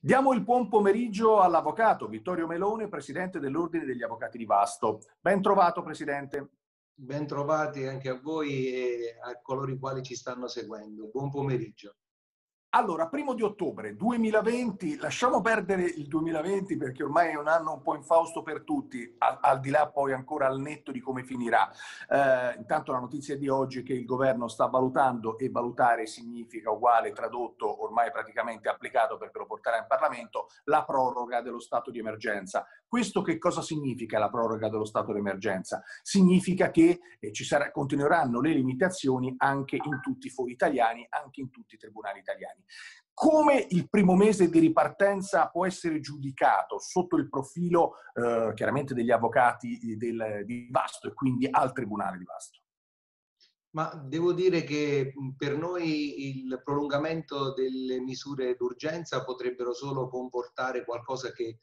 Diamo il buon pomeriggio all'avvocato Vittorio Melone, presidente dell'Ordine degli Avvocati di Vasto. Ben trovato, presidente. Ben trovati anche a voi e a coloro i quali ci stanno seguendo. Buon pomeriggio. Allora, 1° ottobre 2020, lasciamo perdere il 2020 perché ormai è un anno un po' infausto per tutti, al di là poi ancora al netto di come finirà. Intanto la notizia di oggi è che il governo sta valutando, e valutare significa uguale, tradotto, ormai praticamente applicato perché lo porterà in Parlamento, la proroga dello stato di emergenza. Questo che cosa significa la proroga dello stato di emergenza? Significa che continueranno le limitazioni anche in tutti i fori italiani, anche in tutti i tribunali italiani. Come il primo mese di ripartenza può essere giudicato sotto il profilo chiaramente degli avvocati di Vasto e quindi al Tribunale di Vasto? Ma devo dire che per noi il prolungamento delle misure d'urgenza potrebbero solo comportare qualcosa che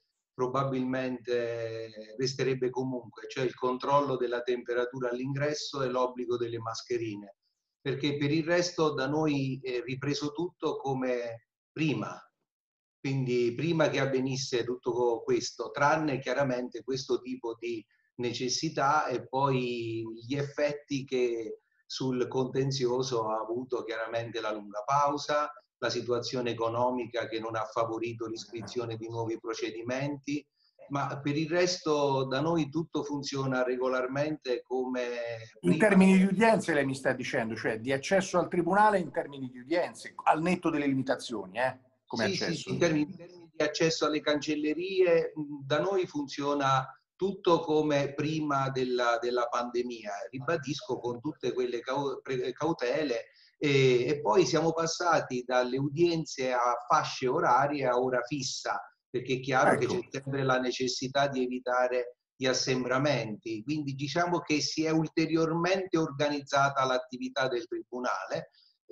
probabilmente resterebbe comunque, cioè il controllo della temperatura all'ingresso e l'obbligo delle mascherine, perché per il resto da noi è ripreso tutto come prima, quindi prima che avvenisse tutto questo, tranne chiaramente questo tipo di necessità e poi gli effetti che sul contenzioso ha avuto chiaramente la lunga pausa, la situazione economica che non ha favorito l'iscrizione di nuovi procedimenti, ma per il resto da noi tutto funziona regolarmente come In prima. termini di udienze lei mi sta dicendo, cioè di accesso al Tribunale in termini di udienze, al netto delle limitazioni, come Sì, sì, accesso. sì, in termini di accesso alle cancellerie, da noi funziona tutto come prima della pandemia, ribadisco con tutte quelle cautele e poi siamo passati dalle udienze a fasce orarie a ora fissa, perché è chiaro che c'è Ecco. sempre la necessità di evitare gli assembramenti, quindi diciamo che si è ulteriormente organizzata l'attività del Tribunale.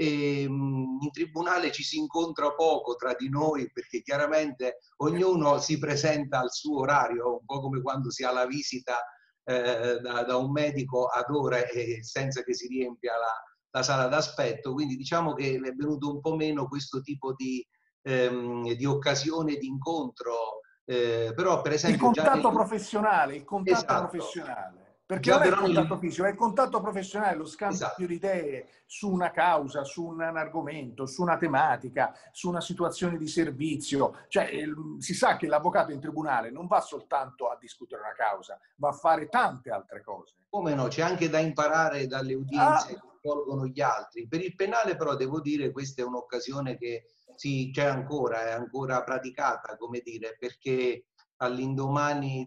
In tribunale ci si incontra poco tra di noi perché chiaramente ognuno si presenta al suo orario, un po' come quando si ha la visita da un medico ad ore e senza che si riempia la sala d'aspetto, quindi diciamo che è venuto un po' meno questo tipo di occasione di incontro, però per Il esempio già contatto professionale, il contatto esatto, professionale. Perché già non è il però contatto fisico, è il contatto professionale, lo scambio esatto. di idee su una causa, su un argomento, su una tematica, su una situazione di servizio. Cioè, si sa che l'avvocato in tribunale non va soltanto a discutere una causa, va a fare tante altre cose. Come no, c'è anche da imparare dalle udienze che svolgono gli altri. Per il penale però devo dire questa è un'occasione che c'è ancora, è ancora praticata, come dire, perché all'indomani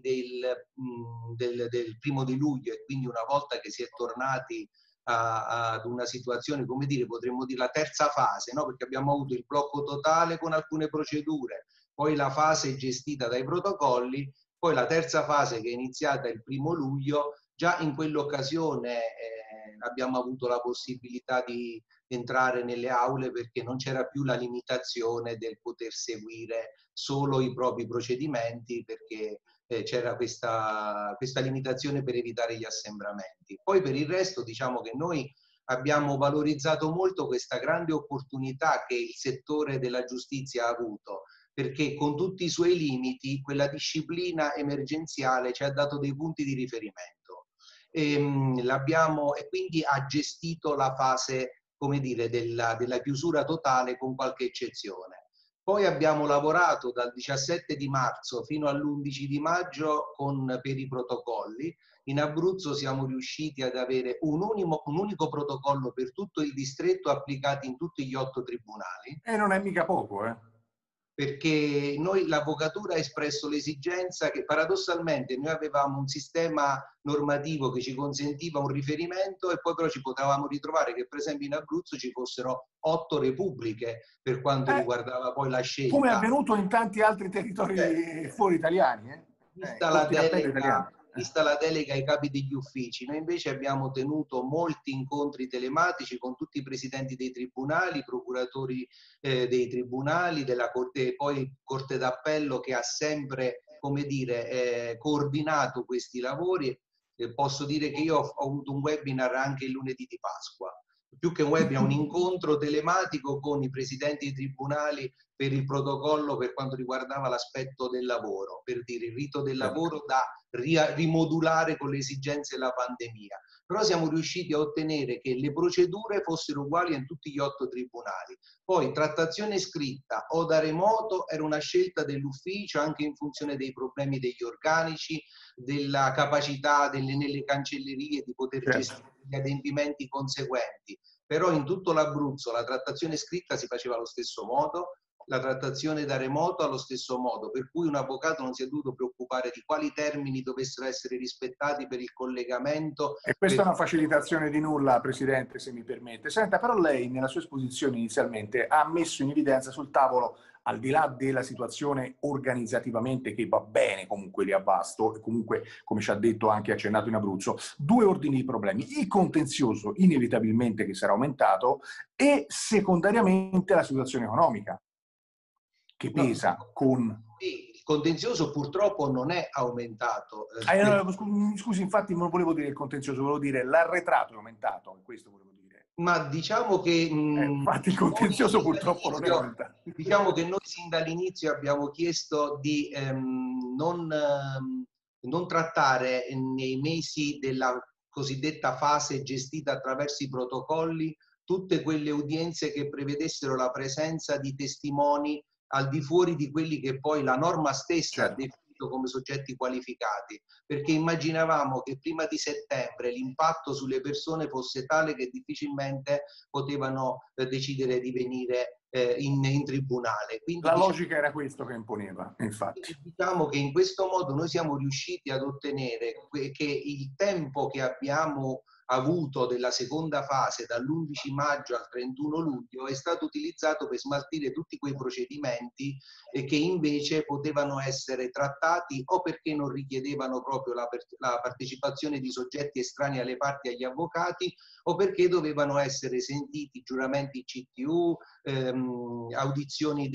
del 1° luglio e quindi una volta che si è tornati ad una situazione, come dire, potremmo dire la terza fase, no? Perché abbiamo avuto il blocco totale con alcune procedure, poi la fase gestita dai protocolli, poi la terza fase che è iniziata il 1° luglio. Già in quell'occasione abbiamo avuto la possibilità di entrare nelle aule perché non c'era più la limitazione del poter seguire solo i propri procedimenti perché c'era questa limitazione per evitare gli assembramenti. Poi per il resto diciamo che noi abbiamo valorizzato molto questa grande opportunità che il settore della giustizia ha avuto, perché con tutti i suoi limiti quella disciplina emergenziale ci ha dato dei punti di riferimento e quindi ha gestito la fase, come dire, della chiusura totale con qualche eccezione. Poi abbiamo lavorato dal 17 di marzo fino all'11 di maggio per i protocolli. In Abruzzo siamo riusciti ad avere un unico protocollo per tutto il distretto applicati in tutti gli 8 tribunali. E non è mica poco, Perché noi l'avvocatura ha espresso l'esigenza che paradossalmente noi avevamo un sistema normativo che ci consentiva un riferimento e poi però ci potevamo ritrovare che per esempio in Abruzzo ci fossero 8 repubbliche per quanto riguardava poi la come è scelta. avvenuto in tanti altri territori fuori italiani, Vista la corti d'appello italiani. delega ai capi degli uffici, noi invece abbiamo tenuto molti incontri telematici con tutti i presidenti dei tribunali, i procuratori dei tribunali, della Corte, poi Corte d'Appello che ha sempre, come dire, coordinato questi lavori. Posso dire che io ho avuto un webinar anche il lunedì di Pasqua. Più che un webinar, un incontro telematico con i presidenti dei tribunali per il protocollo per quanto riguardava l'aspetto del lavoro, per dire il rito del lavoro da rimodulare con le esigenze della pandemia. Però siamo riusciti a ottenere che le procedure fossero uguali in tutti gli 8 tribunali. Poi trattazione scritta o da remoto era una scelta dell'ufficio anche in funzione dei problemi degli organici, della capacità nelle cancellerie di poter gestire gli adempimenti conseguenti. Però in tutto l'Abruzzo la trattazione scritta si faceva allo stesso modo, la trattazione da remoto allo stesso modo, per cui un avvocato non si è dovuto preoccupare di quali termini dovessero essere rispettati per il collegamento. E questa è una facilitazione di nulla, Presidente, se mi permette. Senta, però lei nella sua esposizione inizialmente ha messo in evidenza sul tavolo, al di là della situazione organizzativamente che va bene comunque lì a Vasto, e comunque, come ci ha detto anche accennato in Abruzzo, 2 ordini di problemi. Il contenzioso inevitabilmente che sarà aumentato e secondariamente la situazione economica che pesa con... Il contenzioso purtroppo non è aumentato. Scusi, infatti non volevo dire il contenzioso, volevo dire l'arretrato è aumentato, questo volevo dire. Ma diciamo che... infatti il contenzioso purtroppo non è aumentato. Diciamo che noi sin dall'inizio abbiamo chiesto di non trattare nei mesi della cosiddetta fase gestita attraverso i protocolli tutte quelle udienze che prevedessero la presenza di testimoni al di fuori di quelli che poi la norma stessa ha definito come soggetti qualificati, perché immaginavamo che prima di settembre l'impatto sulle persone fosse tale che difficilmente potevano decidere di venire in tribunale. Quindi, la logica era questo che imponeva, infatti. Diciamo che in questo modo noi siamo riusciti ad ottenere che il tempo che abbiamo avuto della seconda fase dall'11 maggio al 31 luglio è stato utilizzato per smaltire tutti quei procedimenti che invece potevano essere trattati o perché non richiedevano proprio la partecipazione di soggetti estranei alle parti e agli avvocati o perché dovevano essere sentiti giuramenti CTU, audizioni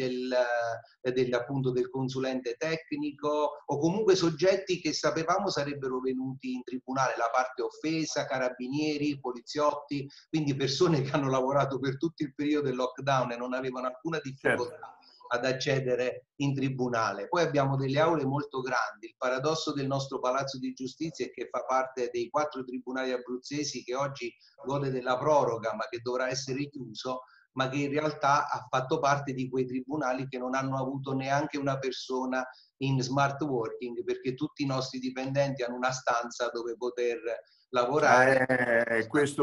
appunto del consulente tecnico o comunque soggetti che sapevamo sarebbero venuti in tribunale, la parte offesa, carabinieri, poliziotti, quindi persone che hanno lavorato per tutto il periodo del lockdown e non avevano alcuna difficoltà ad accedere in tribunale. Poi abbiamo delle aule molto grandi. Il paradosso del nostro Palazzo di Giustizia è che fa parte dei 4 tribunali abruzzesi che oggi gode della proroga ma che dovrà essere chiuso, ma che in realtà ha fatto parte di quei tribunali che non hanno avuto neanche una persona in smart working, perché tutti i nostri dipendenti hanno una stanza dove poter lavorare.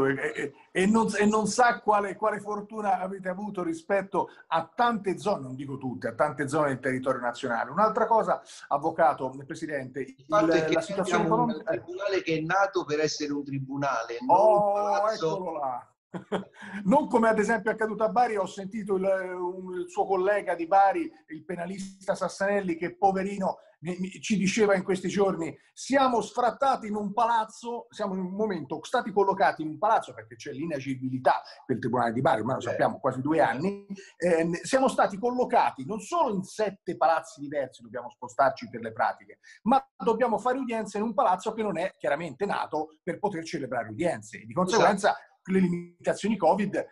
E non sa quale fortuna avete avuto rispetto a tante zone, non dico tutte, a tante zone del territorio nazionale. Un'altra cosa, Avvocato, Presidente, il fatto è che la situazione economica... un tribunale che è nato per essere un tribunale, non un palazzo... eccolo là! Non come ad esempio è accaduto a Bari, ho sentito il suo collega di Bari, il penalista Sassanelli, che poverino ci diceva in questi giorni: siamo sfrattati in un palazzo, siamo in un momento stati collocati in un palazzo perché c'è l'inagibilità del Tribunale di Bari, ormai lo sappiamo, quasi 2 anni, siamo stati collocati non solo in 7 palazzi diversi, dobbiamo spostarci per le pratiche, ma dobbiamo fare udienze in un palazzo che non è chiaramente nato per poter celebrare udienze. Di conseguenza le limitazioni Covid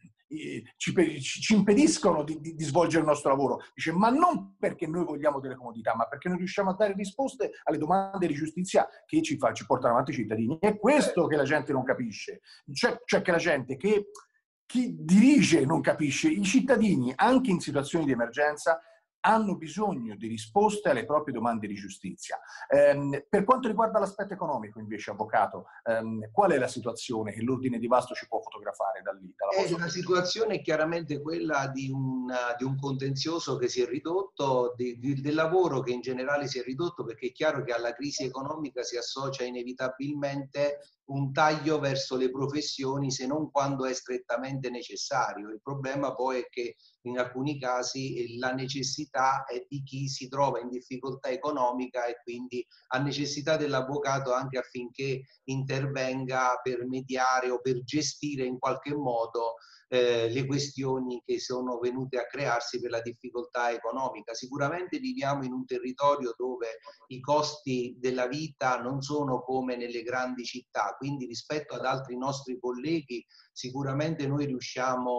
ci impediscono di svolgere il nostro lavoro. Dice, ma non perché noi vogliamo delle comodità, ma perché non riusciamo a dare risposte alle domande di giustizia che ci portano avanti i cittadini. È questo che la gente non capisce. Cioè che la gente, che chi dirige non capisce. I cittadini, anche in situazioni di emergenza, hanno bisogno di risposte alle proprie domande di giustizia. Per quanto riguarda l'aspetto economico, invece, Avvocato, qual è la situazione che l'Ordine di Vasto ci può fotografare da lì? La situazione è chiaramente quella di un contenzioso che si è ridotto, del lavoro che in generale si è ridotto, perché è chiaro che alla crisi economica si associa inevitabilmente un taglio verso le professioni, se non quando è strettamente necessario. Il problema poi è che in alcuni casi la necessità è di chi si trova in difficoltà economica e quindi ha necessità dell'avvocato anche affinché intervenga per mediare o per gestire in qualche modo le questioni che sono venute a crearsi per la difficoltà economica. Sicuramente viviamo in un territorio dove i costi della vita non sono come nelle grandi città, quindi rispetto ad altri nostri colleghi sicuramente noi riusciamo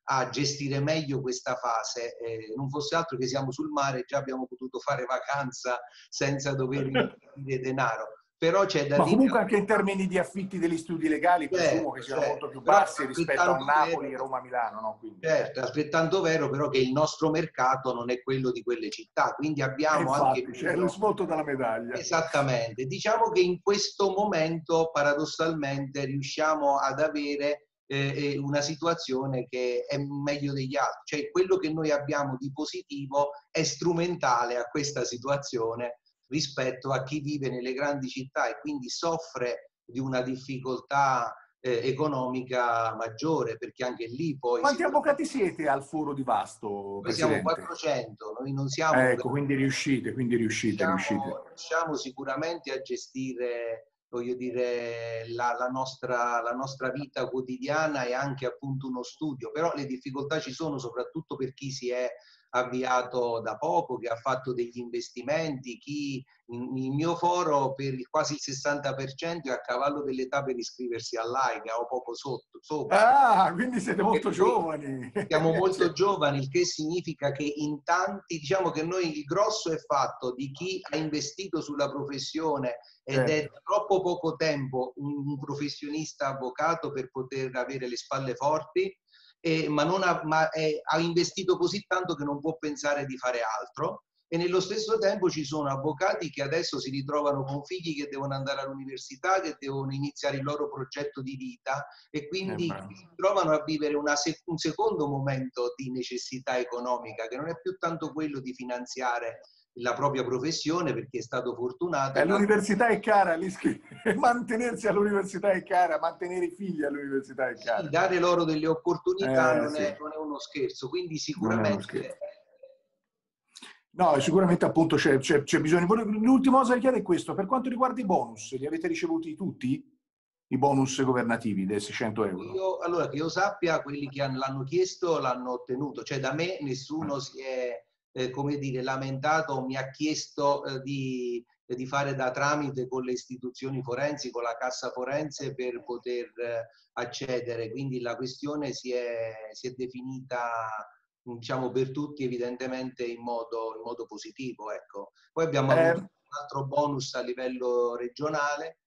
a gestire meglio questa fase. Non fosse altro che siamo sul mare, già abbiamo potuto fare vacanza senza dover investire denaro. Però c'è da Ma dire... comunque anche in termini di affitti degli studi legali presumo che siano molto più bassi rispetto a un Napoli, Roma, Milano, no? Quindi, certo, è altrettanto vero però che il nostro mercato non è quello di quelle città, quindi abbiamo infatti, anche... c'è il risvolto della medaglia. Esattamente. Diciamo che in questo momento, paradossalmente, riusciamo ad avere una situazione che è meglio degli altri. Cioè, quello che noi abbiamo di positivo è strumentale a questa situazione rispetto a chi vive nelle grandi città e quindi soffre di una difficoltà economica maggiore, perché anche lì poi... Quanti avvocati siete al Foro di Vasto, Noi siamo Presidente? 400, noi non siamo... Ecco, quindi riuscite. riusciamo sicuramente a gestire, voglio dire, la nostra vita quotidiana e anche appunto uno studio, però le difficoltà ci sono soprattutto per chi si è avviato da poco, che ha fatto degli investimenti, chi il mio foro per quasi il 60% è a cavallo dell'età per iscriversi all'AIGA o poco sopra. Ah, quindi siete molto giovani. Siamo molto giovani, il che significa che in tanti, diciamo che noi il grosso è fatto di chi ha investito sulla professione ed è da troppo poco tempo un professionista avvocato per poter avere le spalle forti, ma ha investito così tanto che non può pensare di fare altro. E nello stesso tempo ci sono avvocati che adesso si ritrovano con figli che devono andare all'università, che devono iniziare il loro progetto di vita e quindi si trovano a vivere un secondo momento di necessità economica, che non è più tanto quello di finanziare la propria professione perché è stato fortunato. L'università è cara, mantenersi all'università è cara, mantenere i figli all'università è cara. Sì, dare loro delle opportunità non è uno scherzo, quindi sicuramente... No, sicuramente appunto c'è bisogno. L'ultima cosa che chiedo è questo, per quanto riguarda i bonus, li avete ricevuti tutti? I bonus governativi dei 600 euro? Allora, che io sappia, quelli che l'hanno chiesto l'hanno ottenuto, cioè da me nessuno si è, come dire, lamentato o mi ha chiesto di fare da tramite con le istituzioni forensi, con la cassa forense per poter accedere, quindi la questione si è definita, diciamo, per tutti evidentemente in modo positivo, ecco. Poi abbiamo avuto un altro bonus a livello regionale.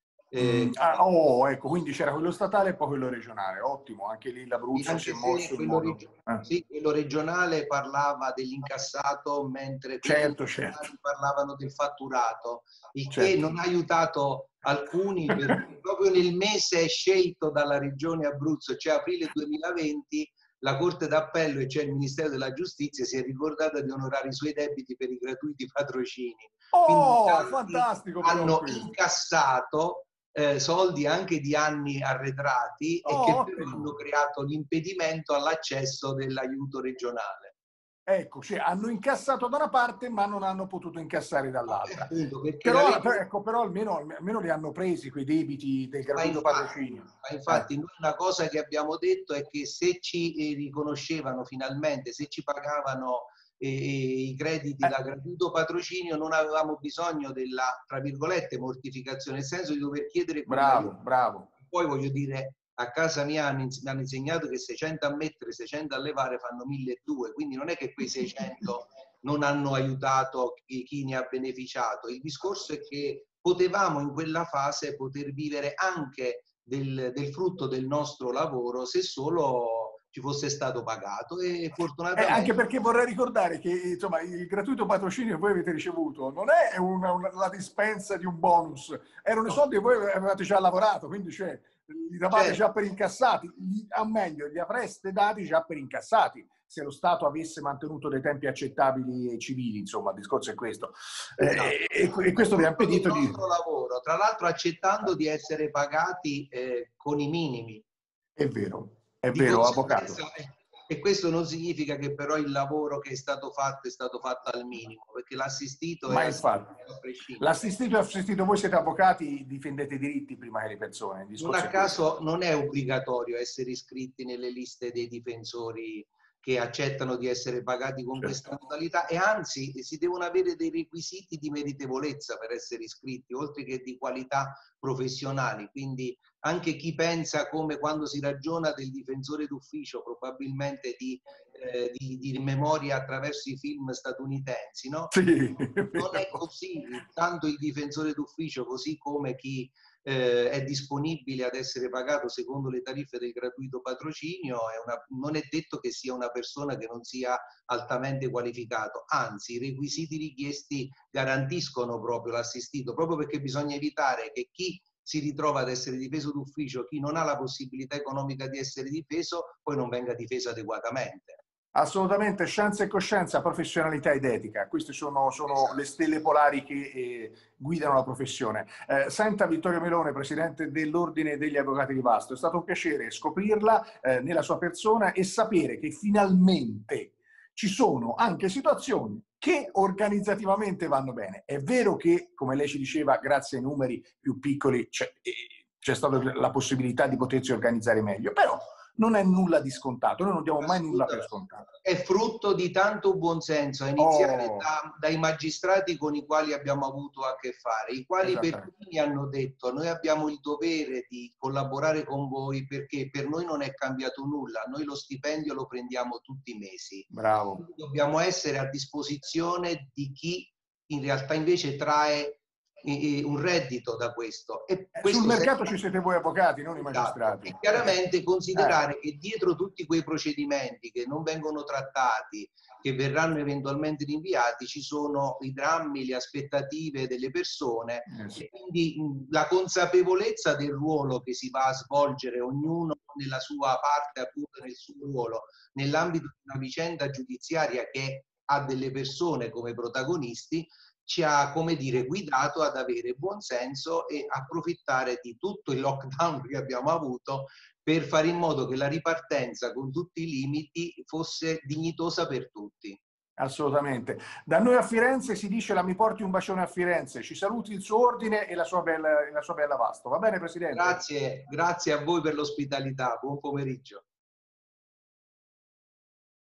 Ecco, quindi c'era quello statale e poi quello regionale, ottimo, anche lì l'Abruzzo si è mosso in modo... Sì, quello regionale parlava dell'incassato, mentre quelli regionali parlavano del fatturato, il che non ha aiutato alcuni, perché proprio nel mese scelto dalla regione Abruzzo, cioè aprile 2020, la Corte d'Appello, e cioè il Ministero della Giustizia, si è ricordata di onorare i suoi debiti per i gratuiti patrocini. Quindi fantastico! Hanno incassato soldi anche di anni arretrati e che però hanno creato l'impedimento all'accesso dell'aiuto regionale. Ecco, cioè hanno incassato da una parte ma non hanno potuto incassare dall'altra. Però almeno li hanno presi quei debiti del gratuito patrocinio. Ma infatti noi una cosa che abbiamo detto è che se ci riconoscevano finalmente, se ci pagavano i crediti da gratuito patrocinio, non avevamo bisogno della, tra virgolette, mortificazione, nel senso di dover chiedere... Bravo. Poi voglio dire, a casa mia mi hanno insegnato che 600 a mettere, 600 a levare fanno 1200, quindi non è che quei 600 non hanno aiutato chi ne ha beneficiato. Il discorso è che potevamo in quella fase poter vivere anche del frutto del nostro lavoro se solo ci fosse stato pagato, e fortunatamente... Anche perché vorrei ricordare che insomma, il gratuito patrocinio che voi avete ricevuto non è la dispensa di un bonus, erano i soldi che voi avevate già lavorato, quindi cioè, li davate già per incassati, o meglio, li avreste dati già per incassati se lo Stato avesse mantenuto dei tempi accettabili e civili, insomma, il discorso è questo. E questo vi ha impedito di... lavoro, tra l'altro accettando di essere pagati con i minimi. È vero, avvocato. E questo non significa che però il lavoro che è stato fatto al minimo, perché l'assistito è assistito, voi siete avvocati, difendete i diritti prima che le persone. Non a caso non è obbligatorio essere iscritti nelle liste dei difensori che accettano di essere pagati con Certo. questa modalità, e anzi si devono avere dei requisiti di meritevolezza per essere iscritti, oltre che di qualità professionali. Quindi anche chi pensa, come quando si ragiona del difensore d'ufficio, probabilmente di memoria attraverso i film statunitensi, no? Sì, Non è così. Tanto il difensore d'ufficio, così come chi è disponibile ad essere pagato secondo le tariffe del gratuito patrocinio, non è detto che sia una persona che non sia altamente qualificato, anzi i requisiti richiesti garantiscono proprio l'assistito, proprio perché bisogna evitare che chi si ritrova ad essere difeso d'ufficio, chi non ha la possibilità economica di essere difeso, poi non venga difeso adeguatamente. Assolutamente, scienza e coscienza, professionalità ed etica. Queste sono Esatto. le stelle polari che guidano la professione. Senta Vittorio Melone, Presidente dell'Ordine degli Avvocati di Vasto, è stato un piacere scoprirla nella sua persona e sapere che finalmente ci sono anche situazioni che organizzativamente vanno bene. È vero che, come lei ci diceva, grazie ai numeri più piccoli c'è stata la possibilità di potersi organizzare meglio, però non è nulla di scontato, noi non diamo mai nulla per scontato. È frutto di tanto buonsenso, a iniziare dai magistrati con i quali abbiamo avuto a che fare, i quali per primi hanno detto: noi abbiamo il dovere di collaborare con voi perché per noi non è cambiato nulla, noi lo stipendio lo prendiamo tutti i mesi. Bravo. Quindi dobbiamo essere a disposizione di chi in realtà invece trae un reddito da questo. E questo sul mercato ci siete voi avvocati, non i esatto. magistrati. E chiaramente considerare che dietro tutti quei procedimenti che non vengono trattati, che verranno eventualmente rinviati, ci sono i drammi, le aspettative delle persone, Sì. e quindi la consapevolezza del ruolo che si va a svolgere, ognuno nella sua parte, appunto nel suo ruolo, nell'ambito di una vicenda giudiziaria che ha delle persone come protagonisti, ci ha, come dire, guidato ad avere buon senso e approfittare di tutto il lockdown che abbiamo avuto per fare in modo che la ripartenza con tutti i limiti fosse dignitosa per tutti. Assolutamente. Da noi a Firenze si dice: la mi porti un bacione a Firenze. Ci saluti il suo ordine e la sua bella Vasto. Va bene, Presidente? Grazie a voi per l'ospitalità. Buon pomeriggio.